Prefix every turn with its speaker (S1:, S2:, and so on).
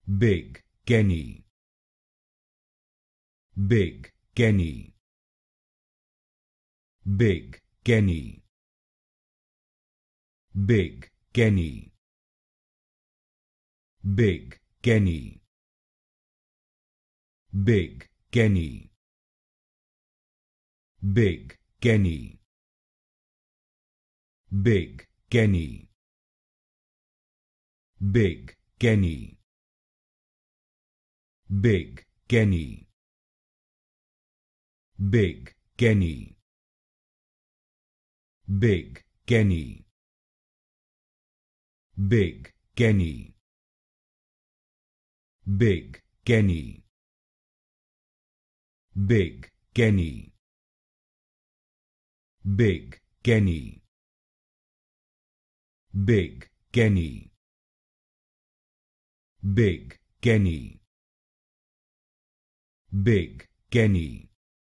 S1: big, Genny, big, Genny, big, Genny, big, Genny, big, Genny, big, Genny, big, Genny, big, Genny, big, Genny, big, Genny, big, Genny, big, Genny, big, Genny, big, Genny, big, Genny, big, Genny, big, Genny, big, Genny, big, Genny,